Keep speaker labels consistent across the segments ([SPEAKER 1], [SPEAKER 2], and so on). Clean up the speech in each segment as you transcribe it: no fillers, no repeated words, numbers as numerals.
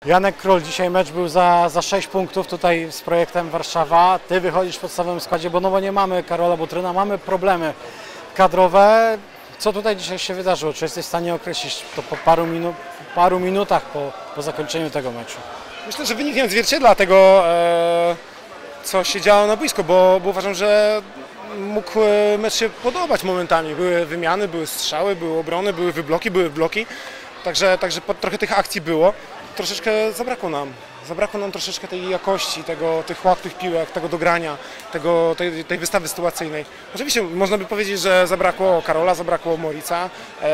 [SPEAKER 1] Janek Król, dzisiaj mecz był za 6 punktów tutaj z projektem Warszawa. Ty wychodzisz w podstawowym składzie, bo nie mamy Karola Butryna, mamy problemy kadrowe. Co tutaj dzisiaj się wydarzyło? Czy jesteś w stanie określić to po paru minutach po zakończeniu tego meczu?
[SPEAKER 2] Myślę, że wynik nie odzwierciedla tego, co się działo na boisku, bo uważam, że mógł mecz się podobać momentami. Były wymiany, były strzały, były obrony, były wybloki, bloki. Także trochę tych akcji było. Troszeczkę zabrakło nam troszeczkę tej jakości, tych łatwych piłek, tego dogrania, tej wystawy sytuacyjnej. Oczywiście można by powiedzieć, że zabrakło Karola, zabrakło Morica,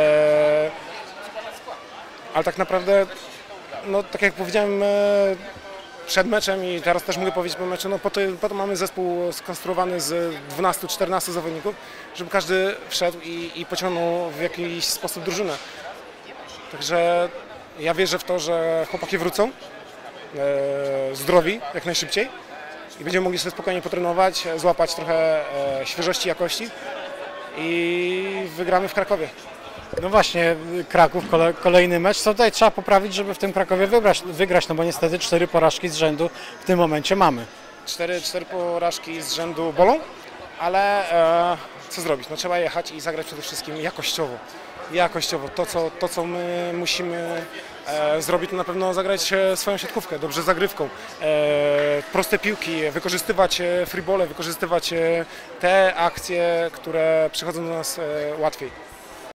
[SPEAKER 2] ale tak naprawdę, no, tak jak powiedziałem przed meczem i teraz też mogę powiedzieć po meczu, no po to mamy zespół skonstruowany z 12-14 zawodników, żeby każdy wszedł i pociągnął w jakiś sposób drużynę. Także ja wierzę w to, że chłopaki wrócą zdrowi jak najszybciej i będziemy mogli sobie spokojnie potrenować, złapać trochę świeżości, jakości i wygramy w Krakowie.
[SPEAKER 1] No właśnie, Kraków, kolejny mecz. Co tutaj trzeba poprawić, żeby w tym Krakowie wygrać? No bo niestety 4 porażki z rzędu w tym momencie mamy.
[SPEAKER 2] 4 porażki z rzędu bolą, ale co zrobić? No, trzeba jechać i zagrać przede wszystkim jakościowo. To co my musimy zrobić, to na pewno zagrać swoją siatkówkę, dobrze zagrywką, proste piłki, wykorzystywać freebole, wykorzystywać te akcje, które przychodzą do nas łatwiej.